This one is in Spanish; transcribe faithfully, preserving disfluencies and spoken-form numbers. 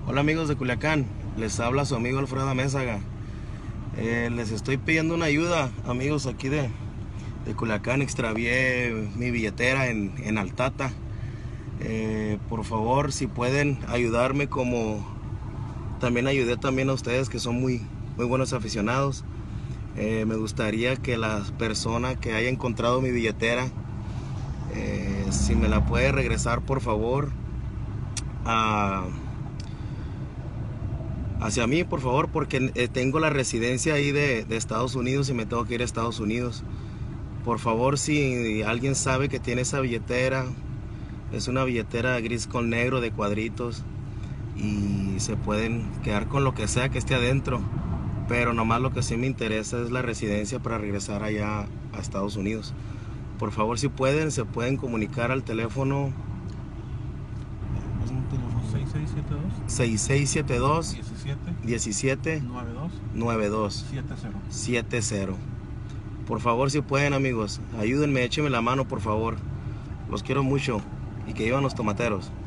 Hola amigos de Culiacán, les habla su amigo Alfredo Amézaga. Eh, les estoy pidiendo una ayuda, amigos aquí de, de Culiacán. Extravié mi billetera en, en Altata. Eh, por favor, si pueden ayudarme, como también ayudé también a ustedes que son muy, muy buenos aficionados. Eh, me gustaría que la persona que haya encontrado mi billetera, eh, si me la puede regresar por favor a... hacia mí, por favor, porque eh, tengo la residencia ahí de, de Estados Unidos y me tengo que ir a Estados Unidos. Por favor, si alguien sabe que tiene esa billetera, es una billetera gris con negro de cuadritos y se pueden quedar con lo que sea que esté adentro, pero nomás lo que sí me interesa es la residencia para regresar allá a Estados Unidos. Por favor, si pueden, se pueden comunicar al teléfono seis seis siete dos seis seis siete dos diecisiete diecisiete noventa y dos noventa y dos setenta. setenta. Por favor, si pueden, amigos, ayúdenme, échenme la mano, por favor. Los quiero mucho y que vivan los tomateros.